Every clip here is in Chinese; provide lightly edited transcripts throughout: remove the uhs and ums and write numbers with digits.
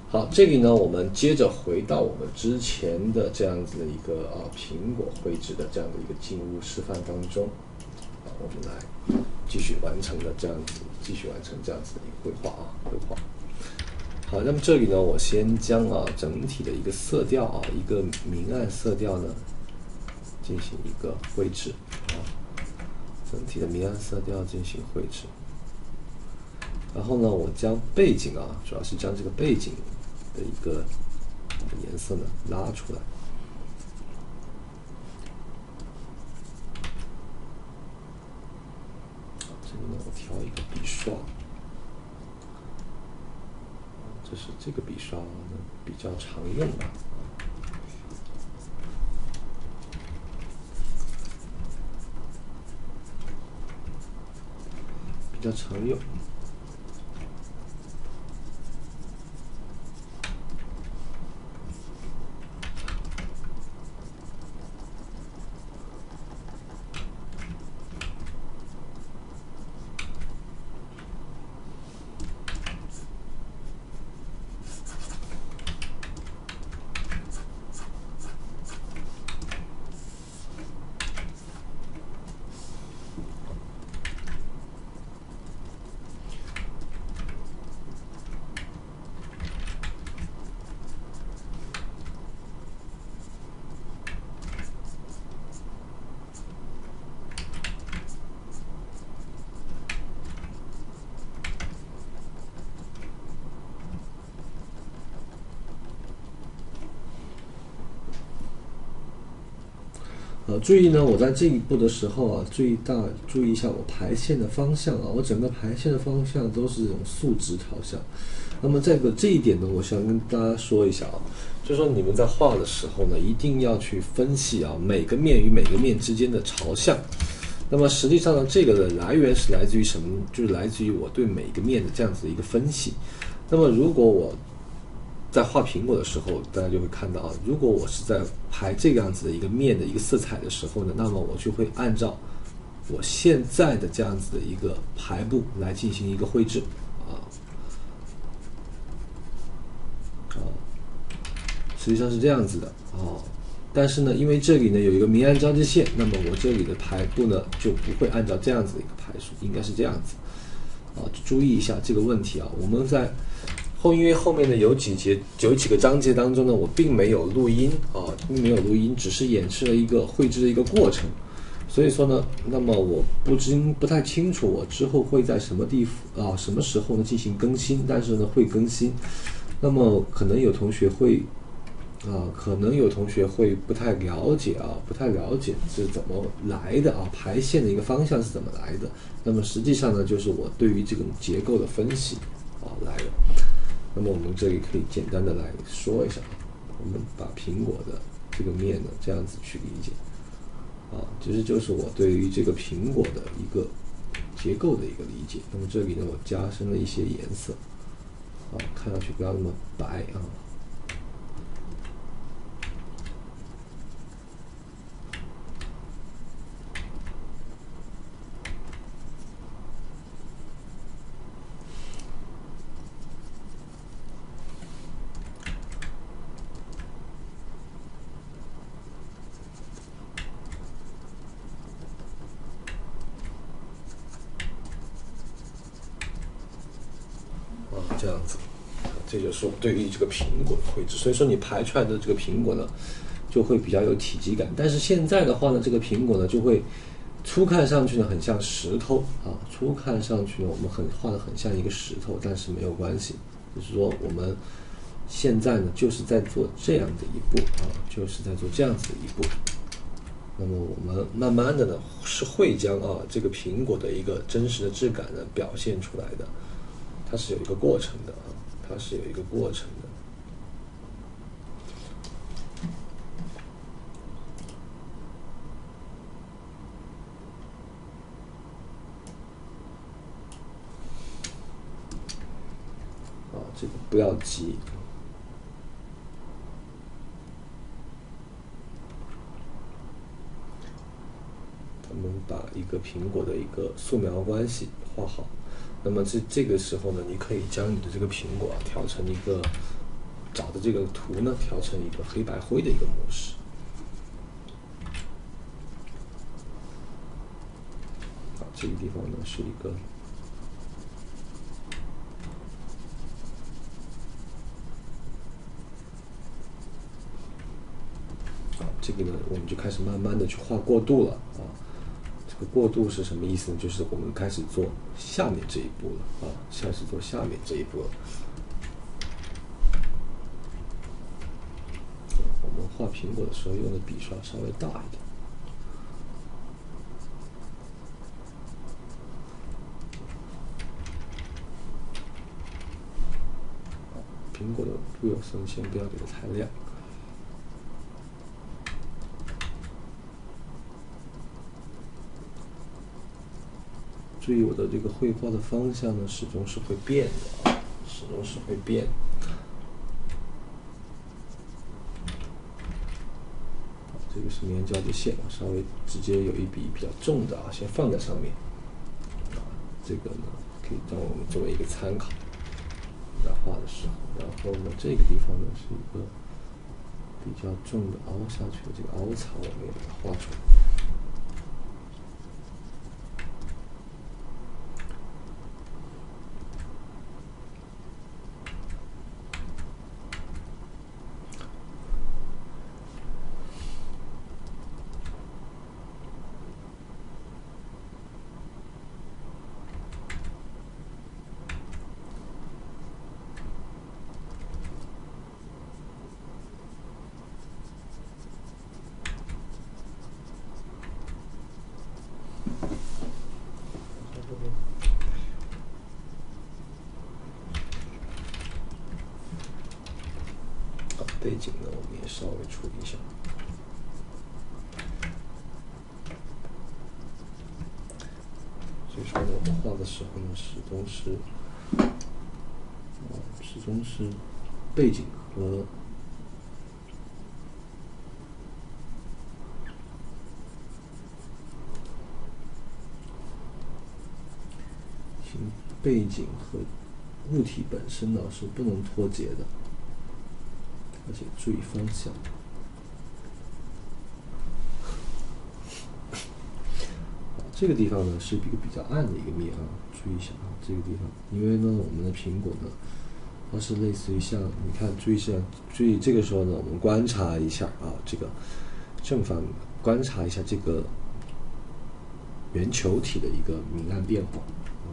好，这里呢，我们接着回到我们之前的这样子的一个苹果绘制的这样的一个静物示范当中，我们来继续完成这样子的一个绘画。好，那么这里呢，我先将整体的一个色调一个明暗色调呢进行一个绘制整体的明暗色调进行绘制。然后呢，我将背景主要是将这个背景的一个颜色呢拉出来。这里呢，我调一个笔刷，这个笔刷呢比较常用的，比较常用。注意呢，我在这一步的时候注意一下我排线的方向我整个排线的方向都是这种竖直朝向。那么这一点呢，我想跟大家说一下就是说你们在画的时候呢，一定要去分析每个面与每个面之间的朝向。那么实际上呢，这个的来源是来自于什么？就是来自于我对每个面的这样子的一个分析。那么如果我在画苹果的时候，大家就会看到如果我是在排这个样子的一个面的一个色彩的时候呢，那么我就会按照我现在的这样子的一个排布来进行一个绘制实际上是这样子的但是呢，因为这里呢有一个明暗交界线，那么我这里的排布呢就不会按照这样子的一个排数，应该是这样子注意一下这个问题我们在因为后面的有几个章节当中呢，我并没有录音只是演示了一个绘制的一个过程。所以说呢，那么我不太清楚我之后会在什么时候呢进行更新，但是呢会更新。那么可能有同学会不太了解是怎么来的排线的一个方向是怎么来的。那么实际上呢，就是我对于这种结构的分析来的。那么我们这里可以简单的来说一下我们把苹果的这个面呢这样子去理解其实就是我对于这个苹果的一个结构的一个理解。那么这里呢，我加深了一些颜色看上去不要那么白这样子。这就是我对于这个苹果的绘制。所以说你排出来的这个苹果呢就会比较有体积感。但是现在的话呢，这个苹果呢就会初看上去呢很像石头初看上去呢我们画得很像一个石头，但是没有关系，就是说我们现在呢就是在做这样的一步就是在做这样子的一步。那么我们慢慢的呢是会将这个苹果的一个真实的质感呢表现出来的。它是有一个过程的这个不要急。我们把一个苹果的一个素描关系画好。那么这个时候呢，你可以将你的这个苹果调成一个找的这个图呢调成一个黑白灰的一个模式。好，这个地方呢是一个这个呢，我们就开始慢慢的去画过渡了啊。这个过渡是什么意思呢？就是我们开始做下面这一步了啊，开始做下面这一步了。我们画苹果的时候用的笔刷稍微大一点。苹果的固有色先不要给它太亮。注意我的这个绘画的方向呢，始终是会变的啊，始终是会变。这个是粘胶的线，我稍微直接有一笔比较重的啊，先放在上面。这个呢，可以让我们作为一个参考，在画的时候。然后呢，这个地方呢是一个比较重的凹下去的这个凹槽，我们也把它画出来。背景呢，我们也稍微处理一下。所以说呢，我们画的时候呢，始终是背景和背景和物体本身呢是不能脱节的。而且注意方向。这个地方呢是一个比较暗的一个面啊，注意一下啊，这个地方，因为呢我们的苹果呢，它是类似于像你看，注意这个时候呢，我们观察一下啊，这个正反观察一下这个圆球体的一个明暗变化。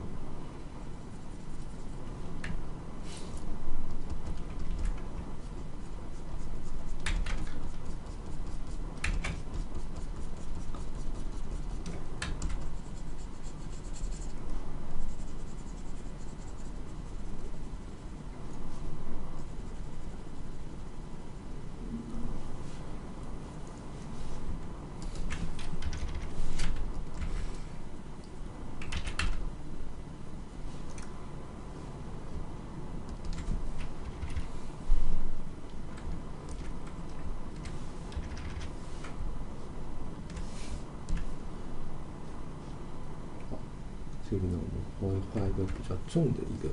这个呢，我们会画一个比较重的一个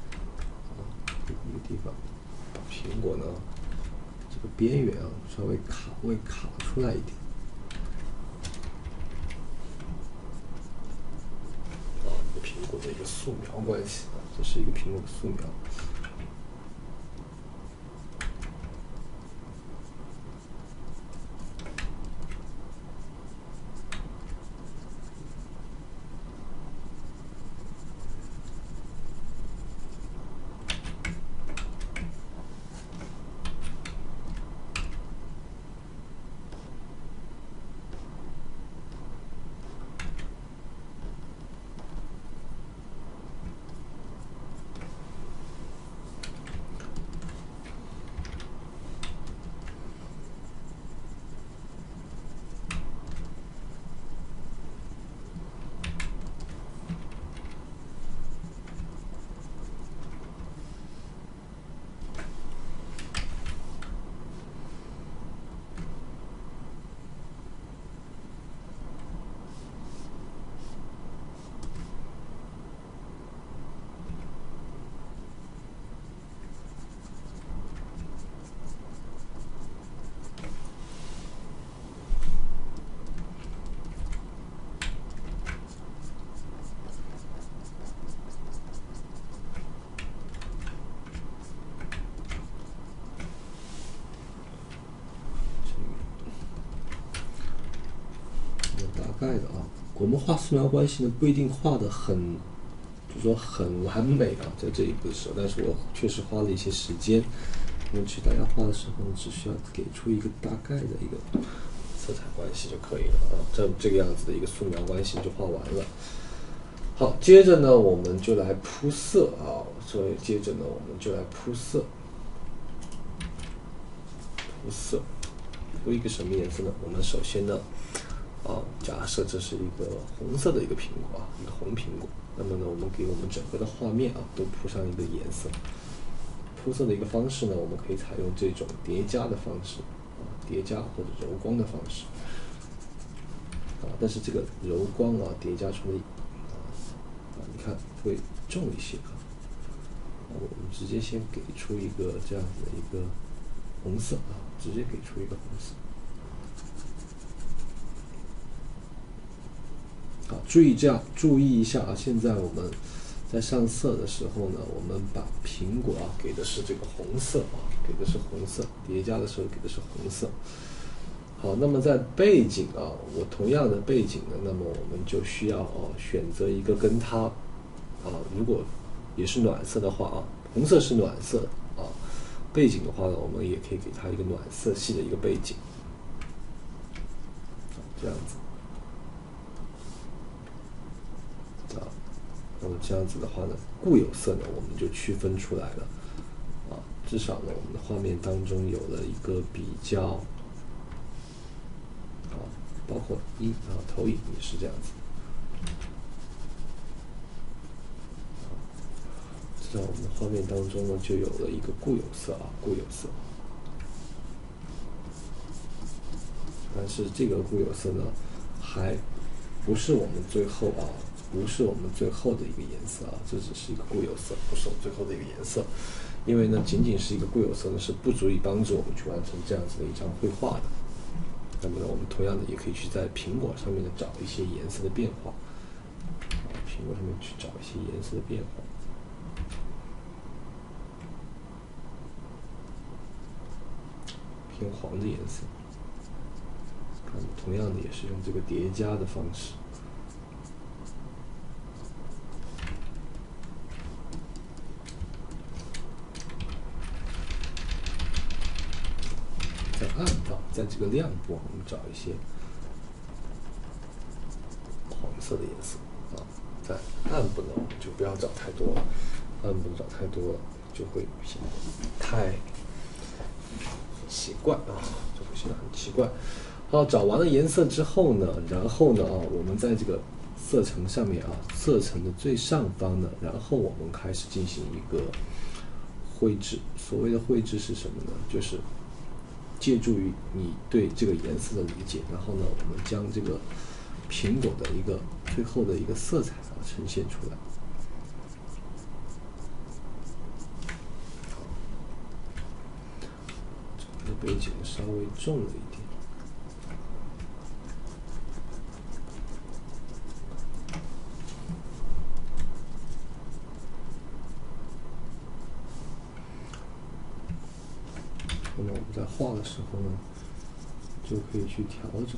地方，苹果呢，这个边缘啊稍微卡出来一点。一个苹果的一个素描关系啊，这是一个苹果的素描。 概的啊。我们画素描关系呢，不一定画的很，就是说很完美啊，在这一步的时候，但是我确实花了一些时间。那么去大家画的时候呢，只需要给出一个大概的一个色彩关系就可以了啊。这个样子的一个素描关系就画完了。好，接着呢，我们就来铺色啊。所以接着呢，我们就来铺色。铺色，铺一个什么颜色呢？我们首先呢，假设这是一个红色的一个苹果啊，一个红苹果。那么呢，我们给我们整个的画面啊，都铺上一个颜色。铺色的一个方式呢，我们可以采用这种叠加的方式啊，叠加或者柔光的方式啊。但是这个柔光啊，叠加出来你看会重一些啊。我们直接先给出一个这样子的一个红色啊，直接给出一个红色。好，注意一下啊！现在我们在上色的时候呢，我们把苹果啊给的是这个红色啊，给的是红色，叠加的时候给的是红色。好，那么在背景啊，我同样的背景呢，那么我们就需要选择一个跟它如果也是暖色的话啊，红色是暖色啊，背景的话呢，我们也可以给它一个暖色系的一个背景，这样子。那么这样子的话呢，固有色呢我们就区分出来了啊，至少呢我们的画面当中有了一个比较包括投影也是这样子，至少我们的画面当中呢就有了一个固有色啊，固有色。但是这个固有色呢，还不是我们最后不是我们最后的一个颜色啊，这只是一个固有色，不是我们最后的一个颜色。因为呢，仅仅是一个固有色呢，是不足以帮助我们去完成这样子的一张绘画的。那么呢，我们同样的也可以去在苹果上面呢找一些颜色的变化，苹果上面去找一些颜色的变化。偏黄的颜色，同样的也是用这个叠加的方式。在暗道，在这个亮部，我们找一些黄色的颜色啊。在暗部呢，我们就不要找太多了，暗部找太多了就会显得太奇怪啊，就会显得很奇怪。好，找完了颜色之后呢，然后呢我们在这个色层上面色层的最上方呢，然后我们开始进行一个绘制。所谓的绘制是什么呢？就是借助于你对这个颜色的理解，然后呢，我们将这个苹果的一个最后的一个色彩呈现出来。这个背景稍微重了一点。那么我们在画的时候呢，就可以去调整。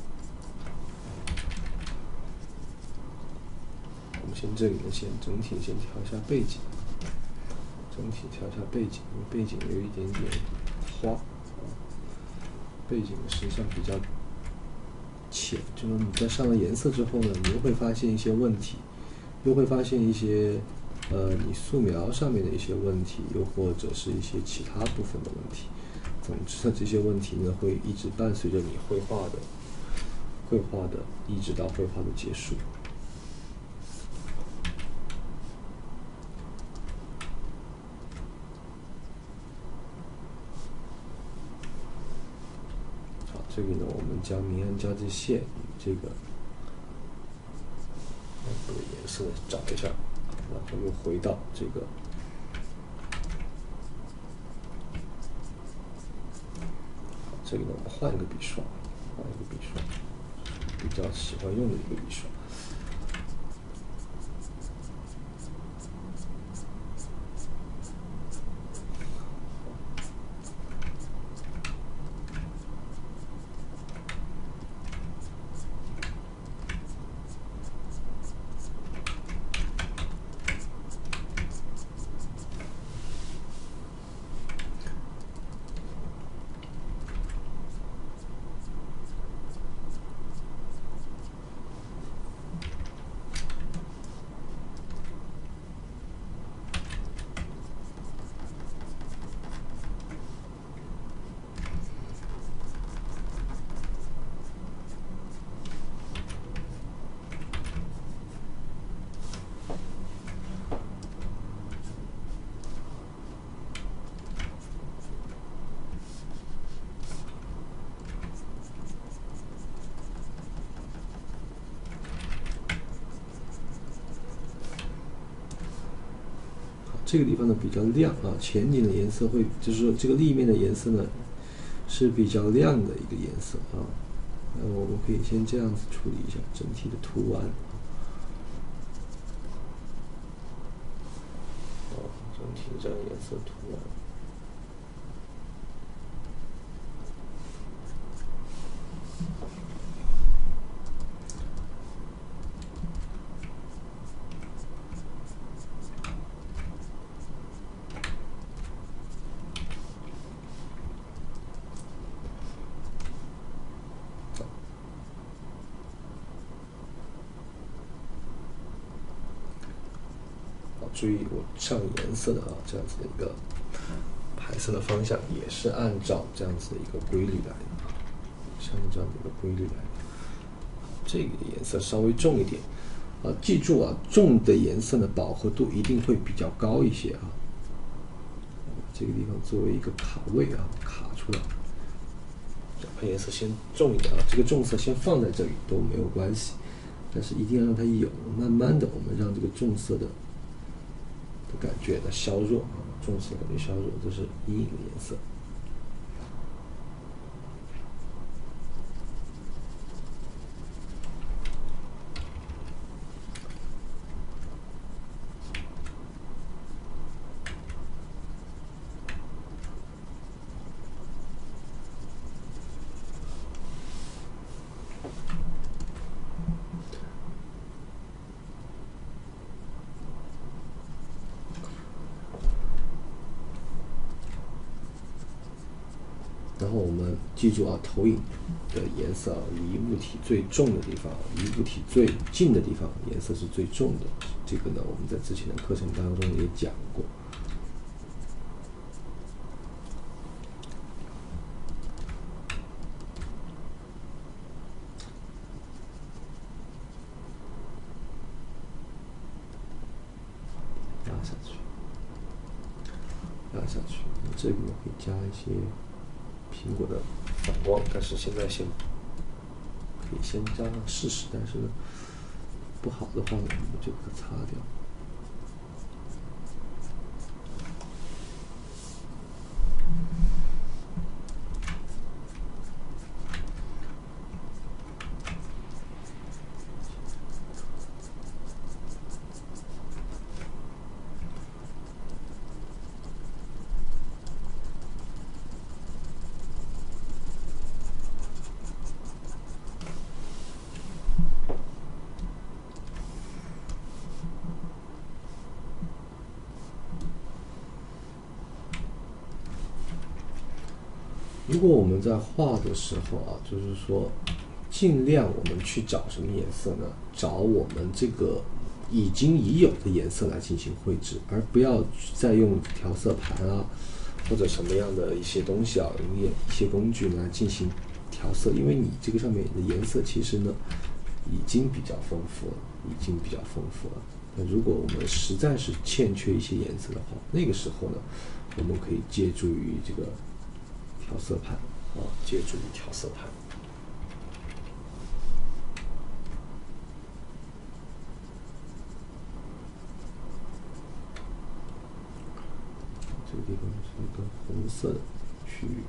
我们先这里呢，整体先调一下背景，整体调一下背景，因为背景有一点点花背景实际上比较浅，就是你在上了颜色之后呢，你又会发现一些问题，又会发现一些你素描上面的一些问题，又或者是一些其他部分的问题。总之呢，这些问题呢会一直伴随着你绘画的，一直到绘画的结束。好，这里呢，我们将明暗交界线与这个颜色找一下，然后又回到这个。这里呢，我们换一个笔刷，比较喜欢用的一个笔刷。 这个地方呢比较亮啊，前景的颜色会，就是说这个立面的颜色呢是比较亮的一个颜色啊。那么我们可以先这样子处理一下整体的图案。整体的这样颜色图案。注意我上颜色的这样子的一个排色的方向，也是按照这样子的一个规律来的像这样的一个规律来的。这个颜色稍微重一点记住重的颜色呢，饱和度一定会比较高一些这个地方作为一个卡位卡出来，把颜色先重一点这个重色先放在这里都没有关系，但是一定要让它有，慢慢的我们让这个重色的感觉的削弱重色感觉削弱，这是阴影的颜色。然后我们记住投影的颜色离物体最重的地方，离物体最近的地方颜色是最重的。这个呢，我们在之前的课程当中也讲过。拉下去，拉下去。这里面会加一些苹果的反光，但是现在可以先加上试试，但是呢不好的话呢，我们就把它擦掉。如果我们在画的时候就是说尽量我们去找什么颜色呢？找我们这个已有的颜色来进行绘制，而不要再用调色盘或者什么样的一些东西用一些工具来进行调色，因为你这个上面的颜色其实呢已经比较丰富了，那如果我们实在是欠缺一些颜色的话，那个时候呢，我们可以借助于这个调色盘借助于调色盘。这个地方是一个红色的区域。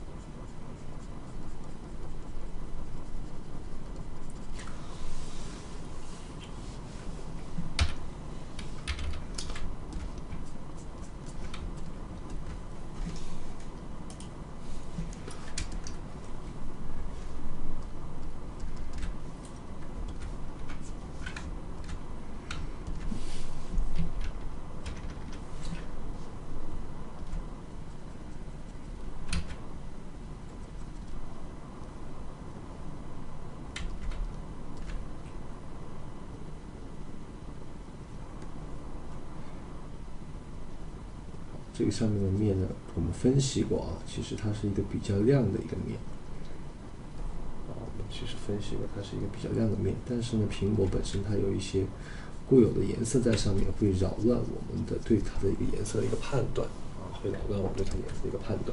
这个上面的面呢，我们分析过其实它是一个比较亮的一个面。我们其实分析过它是一个比较亮的面，但是呢，苹果本身它有一些固有的颜色在上面，会扰乱我们的对它的一个颜色的一个判断会扰乱我们对它颜色的一个判断。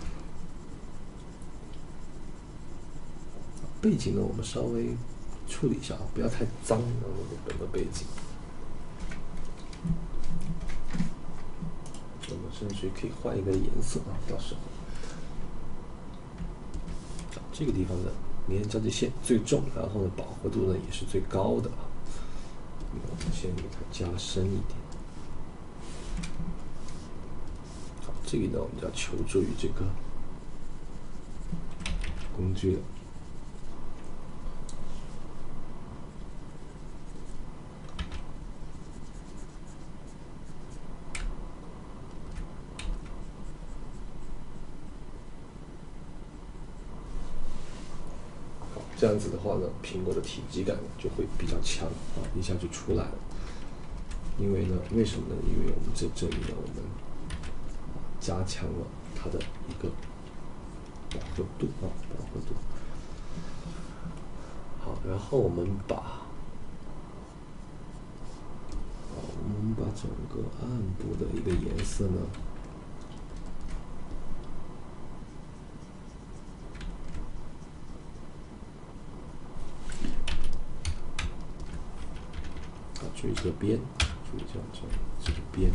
背景呢，我们稍微处理一下不要太脏，那个背景。 甚至可以换一个颜色啊，到时候。这个地方的连交界线最重，然后呢饱和度呢也是最高的啊。我们先给它加深一点。好，这里呢我们就要求助于这个工具了。这样子的话呢，苹果的体积感就会比较强啊，一下就出来了。因为呢，为什么呢？因为我们在这里呢，我们加强了它的一个饱和度啊，饱和度。好，然后我们把整个暗部的一个颜色呢。注意这个边，注意这个边。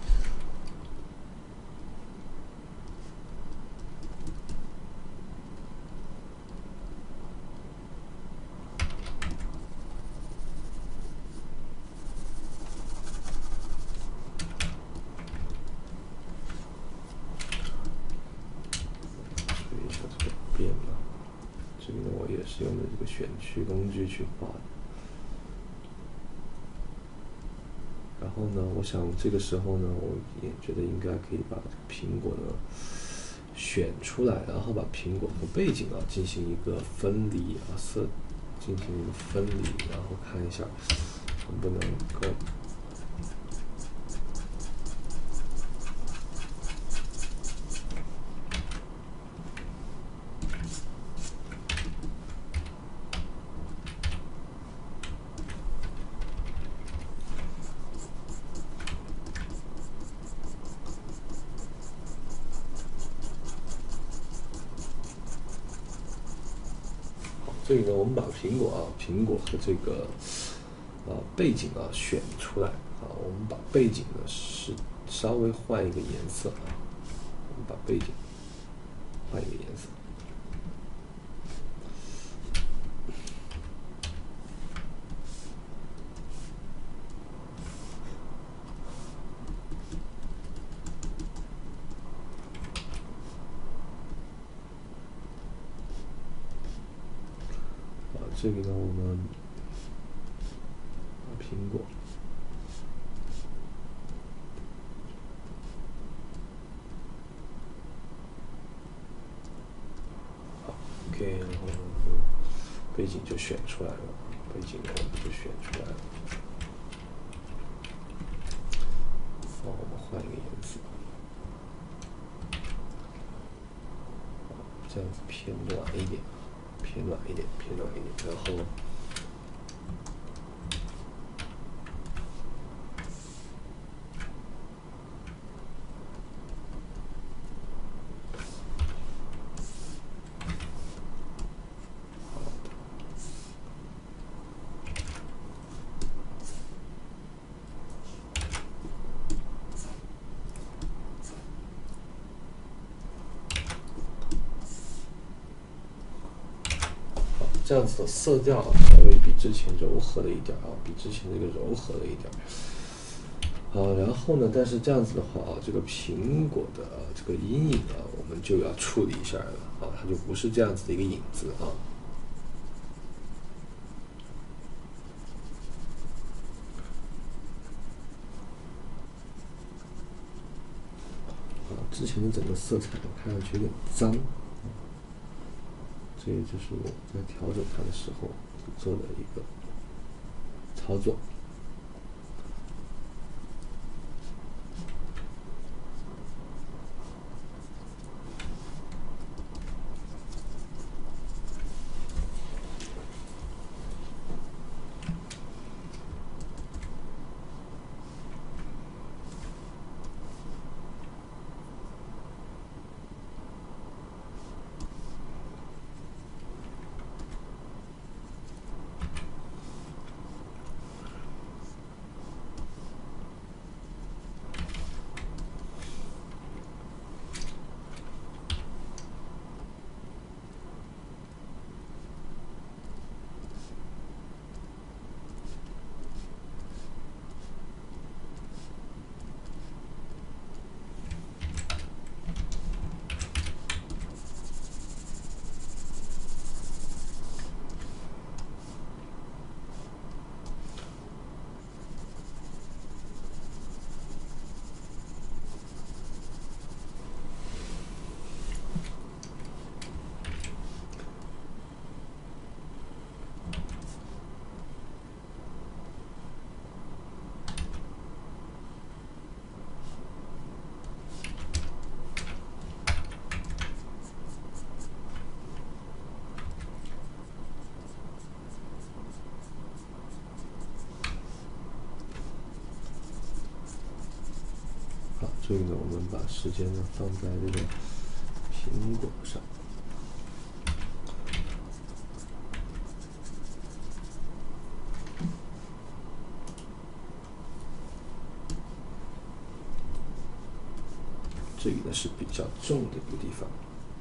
注意一下这个边啊，这里呢我也是用的这个选区工具去画的。然后呢，我想这个时候呢，我也觉得应该可以把苹果呢选出来，然后把苹果和背景进行一个分离进行一个分离，然后看一下能不能够。这里呢，我们把苹果和这个背景选出来啊，我们把背景呢是稍微换一个颜色啊，我们把背景换一个颜色。这里呢，我们把苹果好 ，OK， 然后背景就选出来了，背景呢我们就选出来了。好，我们换一个颜色，这样子偏暖一点。偏暖一点，然后这样子的色调稍微比之前柔和了一点比之前这个柔和了一点。好，然后呢，但是这样子的话这个苹果的这个阴影我们就要处理一下了它就不是这样子的一个影子之前的整个色彩看上去有点脏。这也就是我在调整它的时候做的一个操作。 所以呢，我们把时间呢放在这个苹果上。这里呢是比较重的一个地方。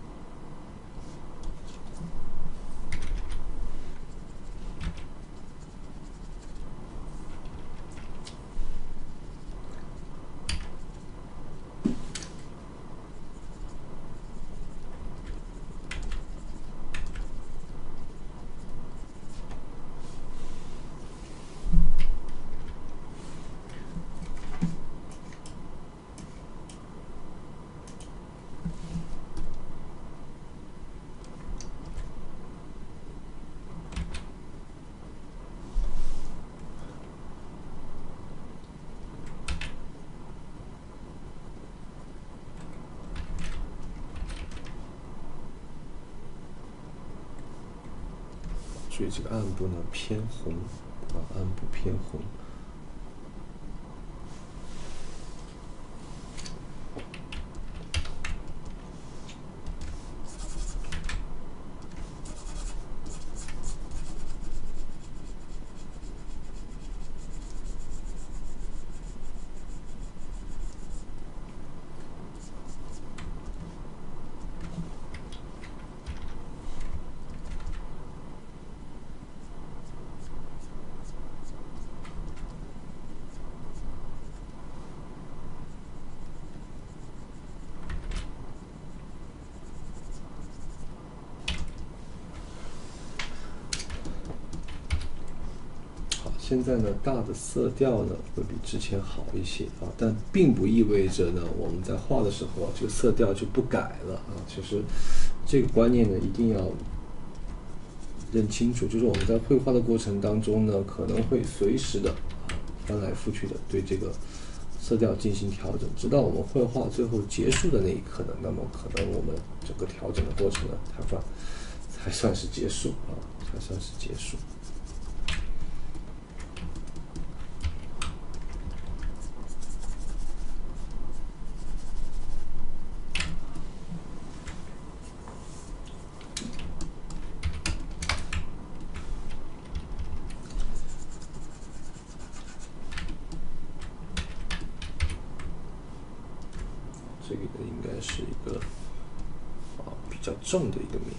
所以这个暗部呢偏红，暗部偏红。现在呢，大的色调呢会比之前好一些啊，但并不意味着呢我们在画的时候这个色调就不改了啊。其实这个观念呢一定要认清楚，就是我们在绘画的过程当中呢，可能会随时的翻来覆去的对这个色调进行调整，直到我们绘画最后结束的那一刻呢，那么可能我们整个调整的过程呢才算是结束啊，才算是结束。这个应该是一个比较重的一个面。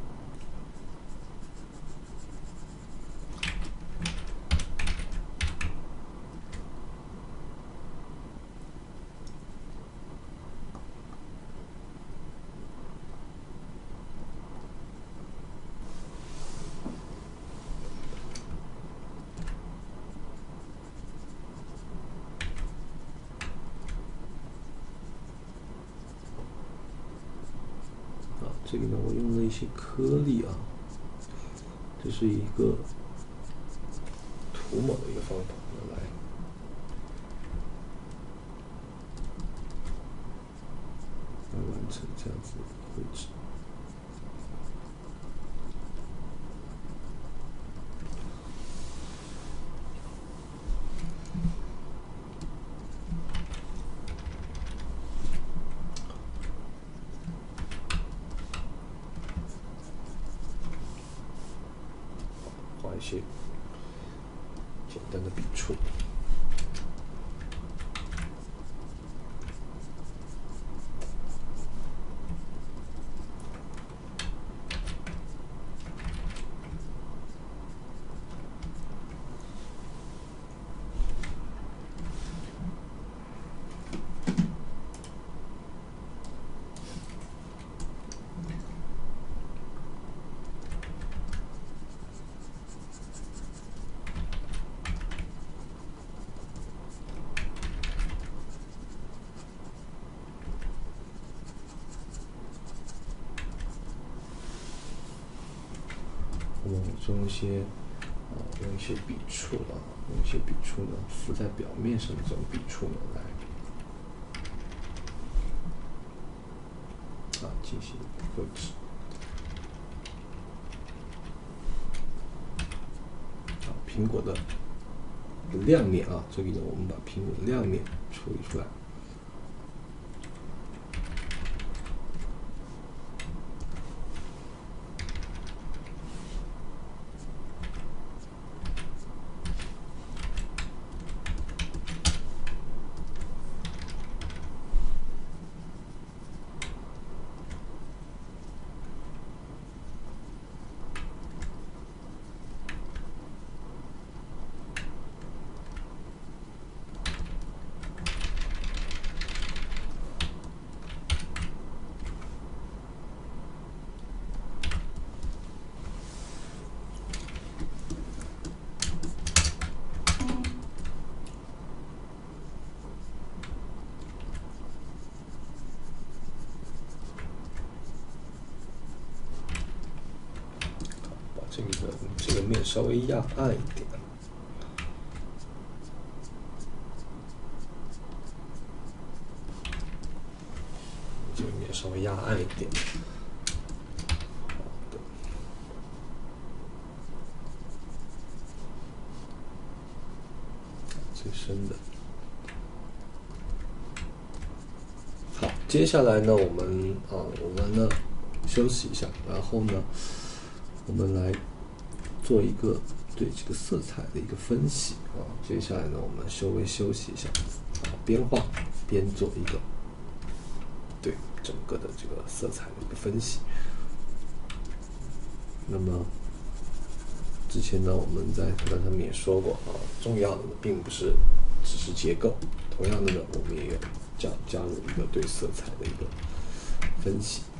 这个呢，我用了一些颗粒啊，这是一个涂抹的一个方法来完成这样子的绘制。一些简单的笔触，我们用一些笔触用一些笔触呢浮在表面上的这种笔触呢来进行绘制。苹果的亮面这里呢我们把苹果的亮面处理出来。 这个面稍微压暗一点。这个面稍微压暗一点。最深的。好，接下来呢，我们呢休息一下，然后呢，我们来做一个对这个色彩的一个分析啊。接下来呢，我们稍微休息一下，边画边做一个对整个的这个色彩的一个分析。那么之前呢，我们在课堂上面也说过啊，重要的并不是只是结构，同样的呢，我们也要加入一个对色彩的一个分析。